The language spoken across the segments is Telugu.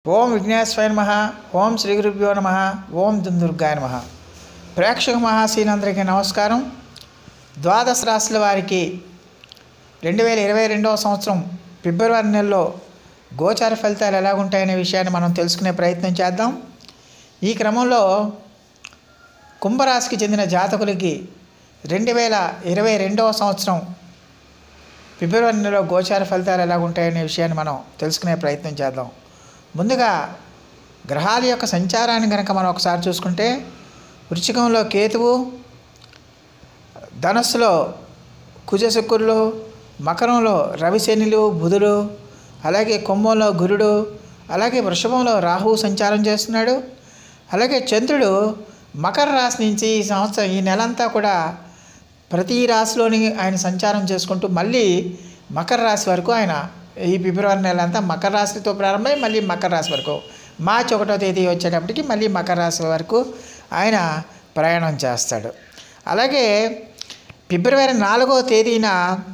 ఓం విఘ్నేశ్వరాయ నమః. ఓం శ్రీ గురుభ్యో నమః. ఓం దుర్గాయ నమః. ప్రేక్షక మహాశీలందరికీ నమస్కారం. ద్వాదశ రాశుల వారికి 2022వ సంవత్సరం ఫిబ్రవరి నెలలో గోచార ఫలితాలు ఎలాగుంటాయనే విషయాన్ని మనం తెలుసుకునే ప్రయత్నం చేద్దాం. ఈ క్రమంలో కుంభరాశికి చెందిన జాతకులకి 2022వ సంవత్సరం ఫిబ్రవరి నెలలో గోచార ఫలితాలు ఎలాగుంటాయనే విషయాన్ని మనం తెలుసుకునే ప్రయత్నం చేద్దాం. ముందుగా గ్రహాల యొక్క సంచారాన్ని కనుక మనం ఒకసారి చూసుకుంటే, వృశ్చికంలో కేతువు, ధనస్సులో కుజ శుక్రులు, మకరంలో రవి శనులు బుధుడు, అలాగే కుంభంలో గురుడు, అలాగే వృషభంలో రాహువు సంచారం చేస్తున్నాడు. అలాగే చంద్రుడు మకర రాశి నుంచి ఈ నెలంతా కూడా ప్రతి రాశిలోని ఆయన సంచారం చేసుకుంటూ మళ్ళీ మకర రాశి వరకు ఆయన ఈ ఫిబ్రవరి నెల అంతా మకర రాశితో ప్రారంభమై మళ్ళీ మకర రాశి వరకు, మార్చి 1వ తేదీ వచ్చేటప్పటికి మళ్ళీ మకర రాశి వరకు ఆయన ప్రయాణం చేస్తాడు. అలాగే ఫిబ్రవరి 4వ తేదీన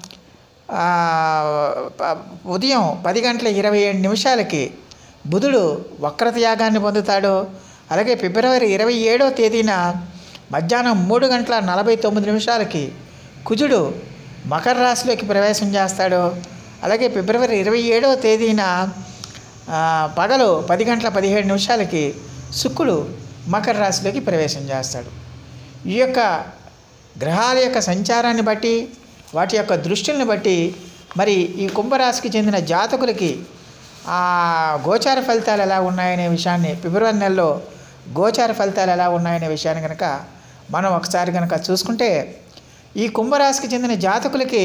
ఉదయం 10:27 బుధుడు వక్రత యాగాన్ని పొందుతాడు. అలాగే ఫిబ్రవరి 27వ తేదీన మధ్యాహ్నం 3:49 కుజుడు మకర రాశిలోకి ప్రవేశం చేస్తాడు. అలాగే ఫిబ్రవరి 27వ తేదీన పగలు 10:17 శుక్రుడు మకర రాశిలోకి ప్రవేశం చేస్తాడు. ఈ యొక్క గ్రహాల యొక్క సంచారాన్ని బట్టి, వాటి యొక్క దృష్టిని బట్టి మరి ఈ కుంభరాశికి చెందిన జాతకులకి గోచార ఫలితాలు ఎలా ఉన్నాయనే విషయాన్ని, ఫిబ్రవరి నెలలో గోచార ఫలితాలు ఎలా ఉన్నాయనే విషయాన్ని కనుక మనం ఒకసారి కనుక చూసుకుంటే, ఈ కుంభరాశికి చెందిన జాతకులకి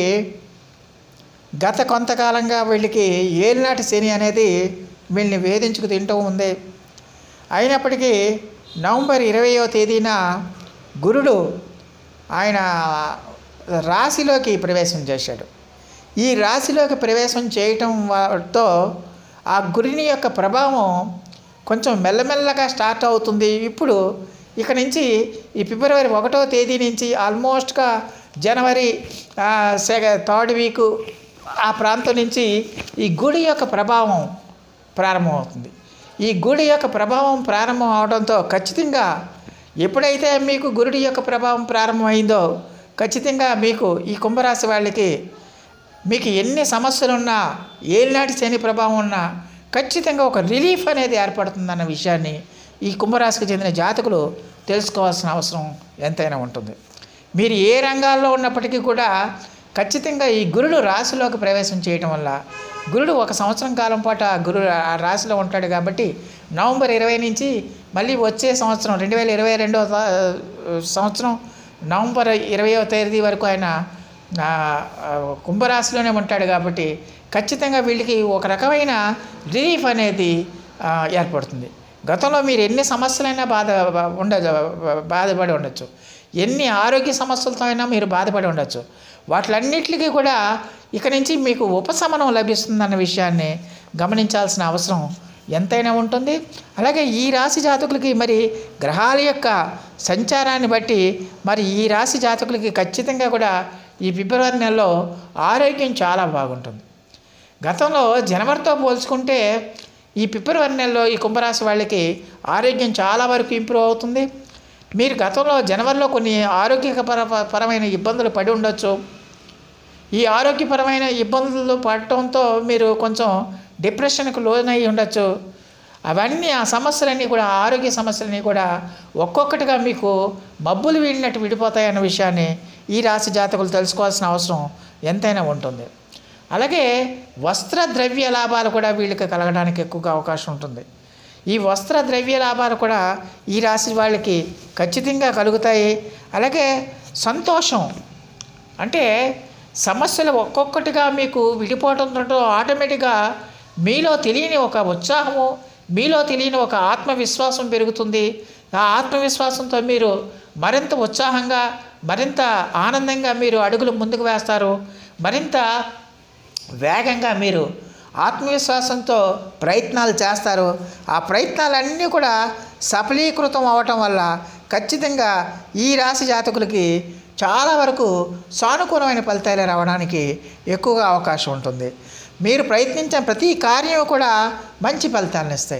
గత కొంతకాలంగా వీళ్ళకి ఏలినాటి శని అనేది వీళ్ళని వేధించుకు తింటూ ఉంది. అయినప్పటికీ నవంబర్ 20వ తేదీన గురుడు ఆయన రాశిలోకి ప్రవేశం చేశాడు. ఈ రాశిలోకి ప్రవేశం చేయటంతో ఆ గురుని యొక్క ప్రభావం కొంచెం మెల్లమెల్లగా స్టార్ట్ అవుతుంది. ఇప్పుడు ఇక నుంచి ఈ ఫిబ్రవరి 1వ తేదీ నుంచి ఆల్మోస్ట్గా జనవరి 3rd వీకు ఆ ప్రాంతం నుంచి ఈ గుడి యొక్క ప్రభావం ప్రారంభమవుతుంది. ఈ గుడి యొక్క ప్రభావం ప్రారంభం అవడంతో ఖచ్చితంగా ఎప్పుడైతే మీకు గురుడి యొక్క ప్రభావం ప్రారంభమైందో ఖచ్చితంగా మీకు ఈ కుంభరాశి వాళ్ళకి మీకు ఎన్ని సమస్యలున్నా, ఏలినాటి శని ప్రభావం ఉన్నా ఖచ్చితంగా ఒక రిలీఫ్ అనేది ఏర్పడుతుందన్న విషయాన్ని ఈ కుంభరాశికి చెందిన జాతకులు తెలుసుకోవాల్సిన అవసరం ఎంతైనా ఉంటుంది. మీరు ఏ రంగాల్లో ఉన్నప్పటికీ కూడా ఖచ్చితంగా ఈ గురుడు రాశిలోకి ప్రవేశం చేయటం వల్ల, గురుడు 1 సంవత్సరం కాలం పాటు ఆ రాశిలో ఉంటాడు కాబట్టి నవంబర్ 20 నుంచి మళ్ళీ వచ్చే సంవత్సరం 2022వ సంవత్సరం నవంబర్ 20వ తేదీ వరకు ఆయన కుంభరాశిలోనే ఉంటాడు కాబట్టి ఖచ్చితంగా వీళ్ళకి ఒక రకమైన రిలీఫ్ అనేది ఏర్పడుతుంది. గతంలో మీరు ఎన్ని సమస్యలైనా బాధపడి ఉండొచ్చు, ఎన్ని ఆరోగ్య సమస్యలతో అయినా మీరు బాధపడి ఉండొచ్చు. వాటిలన్నిటికీ కూడా ఇక నుంచి మీకు ఉపశమనం లభిస్తుందన్న విషయాన్ని గమనించాల్సిన అవసరం ఎంతైనా ఉంటుంది. అలాగే ఈ రాశి జాతకులకి మరి గ్రహాల యొక్క సంచారాన్ని బట్టి మరి ఈ రాశి జాతకులకి ఖచ్చితంగా కూడా ఈ ఫిబ్రవరి నెలలో ఆరోగ్యం చాలా బాగుంటుంది. గతంలో జనవరితో పోల్చుకుంటే ఈ ఫిబ్రవరి నెలలో ఈ కుంభరాశి వాళ్ళకి ఆరోగ్యం చాలా వరకు ఇంప్రూవ్ అవుతుంది. మీరు గతంలో జనవరిలో కొన్ని ఆరోగ్యపరమైన ఇబ్బందులు పడి ఉండొచ్చు. ఈ ఆరోగ్యపరమైన ఇబ్బందులు పడటంతో మీరు కొంచెం డిప్రెషన్కు లోనై ఉండొచ్చు. అవన్నీ ఆ సమస్యలన్నీ కూడా, ఆరోగ్య సమస్యలన్నీ కూడా ఒక్కొక్కటిగా మీకు మబ్బులు వీడినట్టు విడిపోతాయన్న విషయాన్ని ఈ రాశి జాతకులు తెలుసుకోవాల్సిన అవసరం ఎంతైనా ఉంటుంది. అలాగే వస్త్ర ద్రవ్య లాభాలు కూడా వీళ్ళకి కలగడానికి ఎక్కువగా అవకాశం ఉంటుంది. ఈ వస్త్ర ద్రవ్య లాభాలు కూడా ఈ రాశి వాళ్ళకి ఖచ్చితంగా కలుగుతాయి. అలాగే సంతోషం, అంటే సమస్యలు ఒక్కొక్కటిగా మీకు విడిపోవడంతో ఆటోమేటిక్గా మీలో తెలియని ఒక ఉత్సాహము, మీలో తెలియని ఒక ఆత్మవిశ్వాసం పెరుగుతుంది. ఆ ఆత్మవిశ్వాసంతో మీరు మరింత ఉత్సాహంగా, మరింత ఆనందంగా మీరు అడుగులు ముందుకు వేస్తారు. మరింత వేగంగా మీరు ఆత్మవిశ్వాసంతో ప్రయత్నాలు చేస్తారు. ఆ ప్రయత్నాలన్నీ కూడా సఫలీకృతం అవ్వటం వల్ల ఖచ్చితంగా ఈ రాశి జాతకులకి చాలా వరకు సానుకూలమైన ఫలితాలు రావడానికి ఎక్కువగా అవకాశం ఉంటుంది. మీరు ప్రయత్నించిన ప్రతి కార్యం కూడా మంచి ఫలితాలను ఇస్తాయి.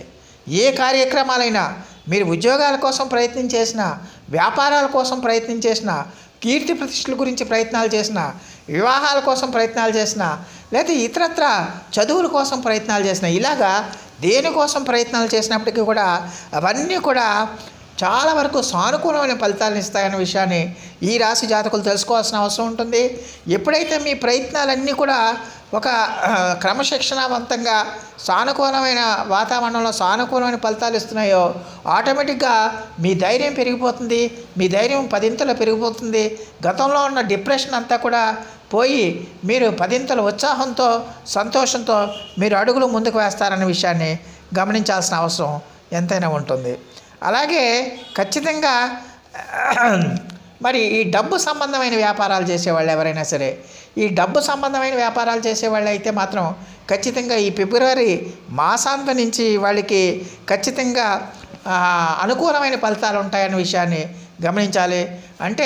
ఏ కార్యక్రమాలైనా మీరు ఉద్యోగాల కోసం ప్రయత్నం చేసినా, వ్యాపారాల కోసం ప్రయత్నం చేసినా, కీర్తి ప్రతిష్టల గురించి ప్రయత్నాలు చేసినా, వివాహాల కోసం ప్రయత్నాలు చేసినా, లేకపోతే ఇతరత్ర చదువుల కోసం ప్రయత్నాలు చేసినా, ఇలాగా దేనికోసం ప్రయత్నాలు చేసినప్పటికీ కూడా అవన్నీ కూడా చాలా వరకు సానుకూలమైన ఫలితాలను ఇస్తాయన్న విషయాన్ని ఈ రాశి జాతకులు తెలుసుకోవాల్సిన అవసరం ఉంటుంది. ఎప్పుడైతే మీ ప్రయత్నాలన్నీ కూడా ఒక క్రమశిక్షణావంతంగా సానుకూలమైన వాతావరణంలో సానుకూలమైన ఫలితాలు ఇస్తున్నాయో ఆటోమేటిక్గా మీ ధైర్యం పెరిగిపోతుంది, మీ ధైర్యం పదింతలు పెరిగిపోతుంది. గతంలో ఉన్న డిప్రెషన్ అంతా కూడా పోయి మీరు పదింతల ఉత్సాహంతో సంతోషంతో మీరు అడుగులు ముందుకు వేస్తారనే విషయాన్ని గమనించాల్సిన అవసరం ఎంతైనా ఉంటుంది. అలాగే ఖచ్చితంగా మరి ఈ డబ్బు సంబంధమైన వ్యాపారాలు చేసేవాళ్ళు ఎవరైనా సరే, ఈ డబ్బు సంబంధమైన వ్యాపారాలు చేసేవాళ్ళు అయితే మాత్రం ఖచ్చితంగా ఈ ఫిబ్రవరి మాసాంతం నుంచి వాళ్ళకి ఖచ్చితంగా అనుకూలమైన ఫలితాలు ఉంటాయనే విషయాన్ని గమనించాలి. అంటే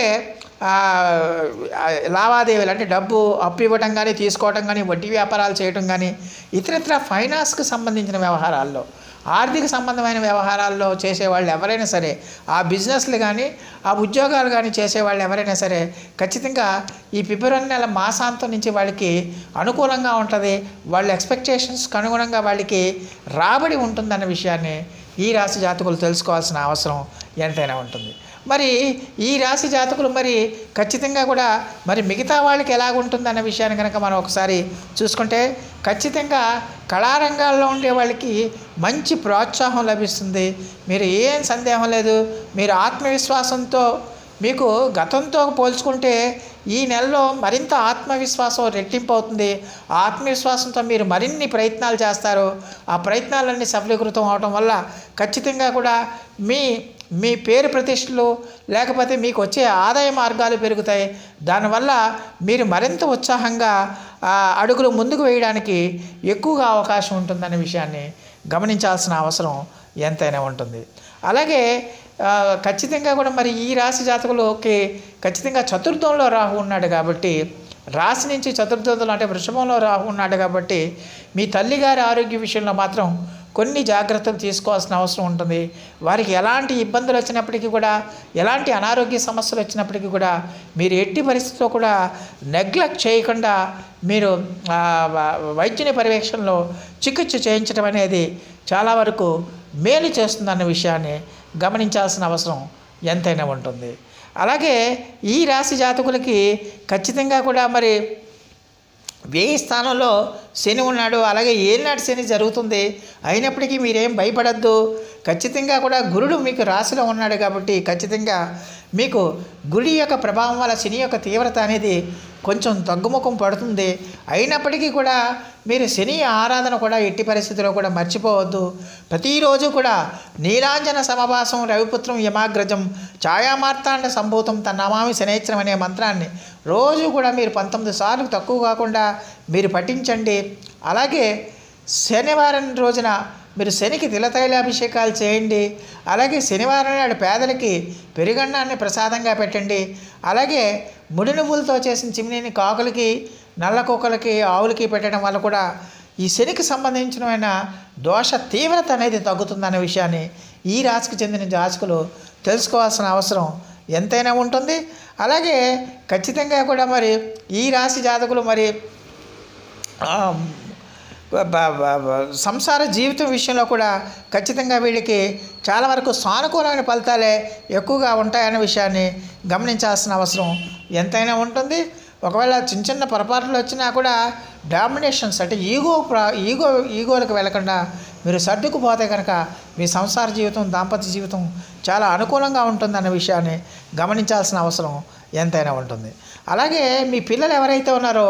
లావాదేవీలు అంటే డబ్బు అప్పు ఇవ్వడం కానీ, తీసుకోవడం కానీ, వడ్డీ వ్యాపారాలు చేయడం కానీ, ఇతరత్ర ఫైనాన్స్కి సంబంధించిన వ్యవహారాల్లో, ఆర్థిక సంబంధమైన వ్యవహారాల్లో చేసేవాళ్ళు ఎవరైనా సరే, ఆ బిజినెస్లు కానీ ఆ ఉద్యోగాలు కానీ చేసేవాళ్ళు ఎవరైనా సరే ఖచ్చితంగా ఈ ఫిబ్రవరి నెల మాసాంతం నుంచి వాళ్ళకి అనుకూలంగా ఉంటుంది. వాళ్ళ ఎక్స్పెక్టేషన్స్కి అనుగుణంగా వాళ్ళకి రాబడి ఉంటుందన్న విషయాన్ని ఈ రాశి జాతకులు తెలుసుకోవాల్సిన అవసరం ఎంతైనా ఉంటుంది. మరి ఈ రాశి జాతకులు మరి ఖచ్చితంగా కూడా మరి మిగతా వాళ్ళకి ఎలాగుంటుందన్న విషయాన్ని కనుక మనం ఒకసారి చూసుకుంటే ఖచ్చితంగా కళారంగాల్లో ఉండే వాళ్ళకి మంచి ప్రోత్సాహం లభిస్తుంది. మీరు ఏం సందేహం లేదు, మీరు ఆత్మవిశ్వాసంతో మీకు గతంతో పోల్చుకుంటే ఈ నెలలో మరింత ఆత్మవిశ్వాసం రెట్టింపు అవుతుంది. ఆ ఆత్మవిశ్వాసంతో మీరు మరిన్ని ప్రయత్నాలు చేస్తారు. ఆ ప్రయత్నాలన్నీ సఫలీకృతం అవడం వల్ల ఖచ్చితంగా కూడా మీ పేరు ప్రతిష్టలు లేకపోతే మీకు వచ్చే ఆదాయ మార్గాలు పెరుగుతాయి. దానివల్ల మీరు మరింత ఉత్సాహంగా అడుగులు ముందుకు వేయడానికి ఎక్కువగా అవకాశం ఉంటుందనే విషయాన్ని గమనించాల్సిన అవసరం ఎంతైనా ఉంటుంది. అలాగే ఖచ్చితంగా కూడా మరి ఈ రాశి జాతకులకి ఖచ్చితంగా చతుర్థంలో రాహు ఉన్నాడు కాబట్టి, రాశి నుంచి చతుర్థంలో అంటే వృషభంలో రాహు ఉన్నాడు కాబట్టి మీ తల్లిగారి ఆరోగ్య విషయంలో మాత్రం కొన్ని జాగ్రత్తలు తీసుకోవాల్సిన అవసరం ఉంటుంది. వారికి ఎలాంటి ఇబ్బందులు వచ్చినప్పటికీ కూడా, ఎలాంటి అనారోగ్య సమస్యలు వచ్చినప్పటికీ కూడా మీరు ఎట్టి పరిస్థితుల్లో కూడా నెగ్లెక్ట్ చేయకుండా మీరు వైద్యుని పర్యవేక్షణలో చికిత్స చేయించడం అనేది చాలా వరకు మేలు చేస్తుందన్న విషయాన్ని గమనించాల్సిన అవసరం ఎంతైనా ఉంటుంది. అలాగే ఈ రాశి జాతకులకి ఖచ్చితంగా కూడా మరి వ్యయ స్థానంలో శని ఉన్నాడు. అలాగే ఏలినాటి శని జరుగుతుంది. అయినప్పటికీ మీరేం భయపడద్దు. ఖచ్చితంగా కూడా గురుడు మీకు రాశిలో ఉన్నాడు కాబట్టి ఖచ్చితంగా మీకు గుడి యొక్క ప్రభావం వల్ల శని యొక్క తీవ్రత అనేది కొంచెం తగ్గుముఖం పడుతుంది. అయినప్పటికీ కూడా మీరు శని ఆరాధన కూడా ఎట్టి పరిస్థితుల్లో కూడా మర్చిపోవద్దు. ప్రతిరోజు కూడా నీలాంజన సమభాసం రవిపుత్రం యమాగ్రజం ఛాయామార్తాండ సంభూతం తన్నమామి శనేశ్వరం అనే మంత్రాన్ని రోజు కూడా మీరు 19 సార్లు తక్కువ కాకుండా మీరు పఠించండి. అలాగే శనివారం రోజున మీరు శనికి తిలతైలాభిషేకాలు చేయండి. అలాగే శనివారం నాడు పేదలకి పెరుగన్నాన్ని ప్రసాదంగా పెట్టండి. అలాగే ముడి నువ్వులతో చేసిన చిమ్నీని కాకులకి, నల్ల కుక్కలకి, ఆవులకి పెట్టడం వల్ల కూడా ఈ శనికి సంబంధించిన దోష తీవ్రత అనేది తగ్గుతుందనే విషయాన్ని ఈ రాశికి చెందిన జాతకులు తెలుసుకోవాల్సిన అవసరం ఎంతైనా ఉంటుంది. అలాగే ఖచ్చితంగా కూడా మరి ఈ రాశి జాతకులు మరి సంసార జీవితం విషయంలో కూడా ఖచ్చితంగా వీళ్ళకి చాలా వరకు సానుకూలమైన ఫలితాలే ఎక్కువగా ఉంటాయనే విషయాన్ని గమనించాల్సిన అవసరం ఎంతైనా ఉంటుంది. ఒకవేళ చిన్న చిన్న పొరపాట్లు వచ్చినా కూడా డామినేషన్స్ అంటే ఈగోలకు వెళ్ళకుండా మీరు సర్దుకుపోతే కనుక మీ సంసార జీవితం, దాంపత్య జీవితం చాలా అనుకూలంగా ఉంటుందన్న విషయాన్ని గమనించాల్సిన అవసరం ఎంతైనా ఉంటుంది. అలాగే మీ పిల్లలు ఎవరైతే ఉన్నారో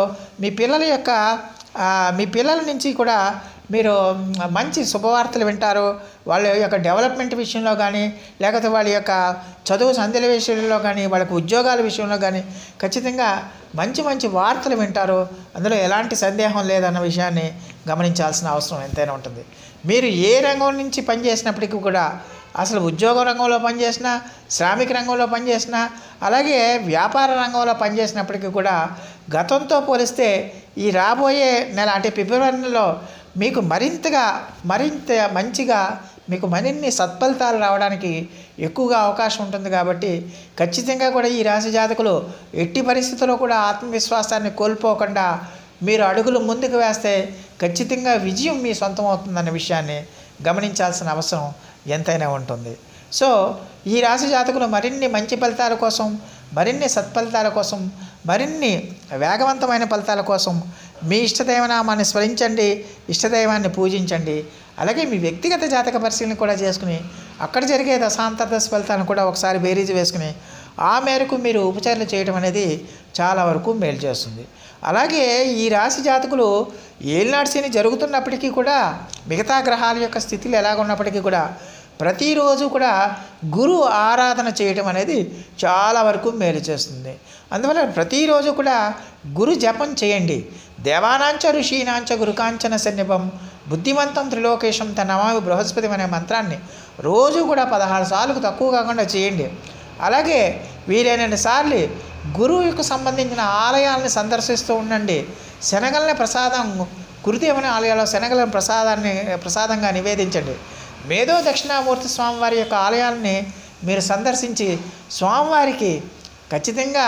మీ పిల్లల నుంచి కూడా మీరు మంచి శుభవార్తలు వింటారు. వాళ్ళ యొక్క డెవలప్మెంట్ విషయంలో కానీ, లేకపోతే వాళ్ళ యొక్క చదువు సంధ్యల విషయంలో కానీ, వాళ్ళకి ఉద్యోగాల విషయంలో కానీ ఖచ్చితంగా మంచి మంచి వార్తలు వింటారు. అందులో ఎలాంటి సందేహం లేదన్న విషయాన్ని గమనించాల్సిన అవసరం ఎంతైనా ఉంటుంది. మీరు ఏ రంగం నుంచి పనిచేసినప్పటికీ కూడా, అసలు ఉద్యోగ రంగంలో పనిచేసినా, శ్రామిక రంగంలో పనిచేసినా, అలాగే వ్యాపార రంగంలో పనిచేసినప్పటికీ కూడా గతంతో పోలిస్తే ఈ రాబోయే నెల అంటే ఫిబ్రవరి నెలలో మీకు మరింత మంచిగా మీకు మరిన్ని సత్ఫలితాలు రావడానికి ఎక్కువగా అవకాశం ఉంటుంది. కాబట్టి ఖచ్చితంగా కూడా ఈ రాశి జాతకులు ఎట్టి పరిస్థితుల్లో కూడా ఆత్మవిశ్వాసాన్ని కోల్పోకుండా మీరు అడుగులు ముందుకు వేస్తే ఖచ్చితంగా విజయం మీ సొంతం అవుతుందన్న విషయాన్ని గమనించాల్సిన అవసరం ఎంతైనా ఉంటుంది. సో ఈ రాశి జాతకులు మరిన్ని మంచి ఫలితాల కోసం, మరిన్ని సత్ఫలితాల కోసం, మరిన్ని వేగవంతమైన ఫలితాల కోసం మీ ఇష్టదైవనామాన్ని స్మరించండి, ఇష్టదైవాన్ని పూజించండి. అలాగే మీ వ్యక్తిగత జాతక పరిశీలన కూడా చేసుకుని అక్కడ జరిగే దశాంతర్దశ ఫలితాలను కూడా ఒకసారి బేరీజు వేసుకుని ఆ మేరకు మీరు ఉపచారాలు చేయడం అనేది చాలా వరకు మేలు చేస్తుంది. అలాగే ఈ రాశి జాతకులు ఏలినాటి శని జరుగుతున్నప్పటికీ కూడా మిగతా గ్రహాల యొక్క స్థితిలు ఎలాగున్నప్పటికీ కూడా ప్రతిరోజు కూడా గురు ఆరాధన చేయడం అనేది చాలా వరకు మేలు చేస్తుంది. అందువల్ల ప్రతిరోజు కూడా గురు జపం చేయండి. దేవానాంచ ఋషీనాంచ గురుకాంచన సన్నిభం బుద్ధిమంతం త్రిలోకేశం నమామి బృహస్పతి అనే మంత్రాన్ని రోజు కూడా 16 సార్లు తక్కువ కాకుండా చేయండి. అలాగే వీలైనన్ని సార్లు గురువుకు సంబంధించిన ఆలయాలను సందర్శిస్తూ ఉండండి. శనగల్ని ప్రసాదం గురుదేవుని ఆలయాల్లో శనగలను ప్రసాదంగా నివేదించండి. మేధో దక్షిణామూర్తి స్వామివారి యొక్క ఆలయాలని మీరు సందర్శించి స్వామివారికి ఖచ్చితంగా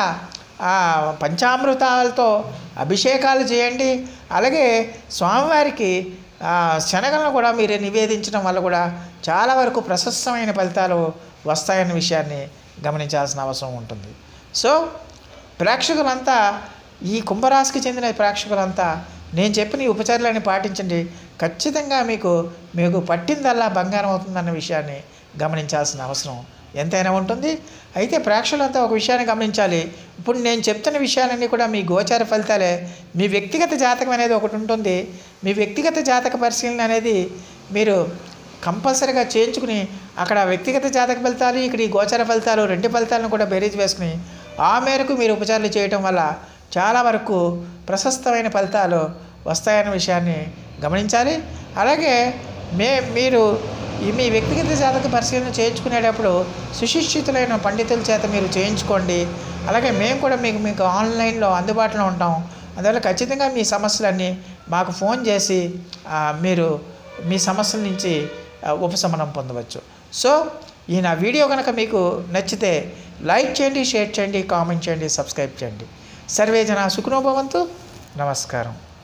పంచామృతాలతో అభిషేకాలు చేయండి. అలాగే స్వామివారికి శనగలను కూడా మీరు నివేదించడం వల్ల కూడా చాలా వరకు ప్రశస్తమైన ఫలితాలు వస్తాయన్న విషయాన్ని గమనించాల్సిన అవసరం ఉంటుంది. సో ప్రేక్షకులంతా, ఈ కుంభరాశికి చెందిన ప్రేక్షకులంతా నేను చెప్పిన ఈ ఉపచారాలను పాటించండి. ఖచ్చితంగా మీకు పట్టిందల్లా బంగారం అవుతుందన్న విషయాన్ని గమనించాల్సిన అవసరం ఎంతైనా ఉంటుంది. అయితే ప్రేక్షకులంతా ఒక విషయాన్ని గమనించాలి. ఇప్పుడు నేను చెప్తున్న విషయాలన్నీ కూడా మీ గోచార ఫలితాలే. మీ వ్యక్తిగత జాతకం అనేది ఒకటి ఉంటుంది. మీ వ్యక్తిగత జాతక పరిశీలన అనేది మీరు కంపల్సరీగా చేయించుకుని అక్కడ వ్యక్తిగత జాతక ఫలితాలు, ఇక్కడ ఈ గోచార ఫలితాలు 2 ఫలితాలను కూడా బేరీజ్ వేసుకుని ఆ మేరకు మీరు ఉపచారాలు చేయటం వల్ల చాలా వరకు ప్రశస్తమైన ఫలితాలు వస్తాయన్న విషయాన్ని గమనించాలి. అలాగే మీరు మీ వ్యక్తిగత జాతక పరిశీలన చేయించుకునేటప్పుడు సుశిక్షితులైన పండితుల చేత మీరు చేయించుకోండి. అలాగే మేము కూడా మీకు ఆన్లైన్లో అందుబాటులో ఉంటాం. అందువల్ల ఖచ్చితంగా మీ సమస్యలన్నీ మాకు ఫోన్ చేసి మీరు మీ సమస్యల నుంచి ఉపశమనం పొందవచ్చు. సో ఈ నా వీడియో కనుక మీకు నచ్చితే లైక్ చేయండి, షేర్ చేయండి, కామెంట్ చేయండి, సబ్స్క్రైబ్ చేయండి. సర్వే జన సుఖినో భవంతు. నమస్కారం.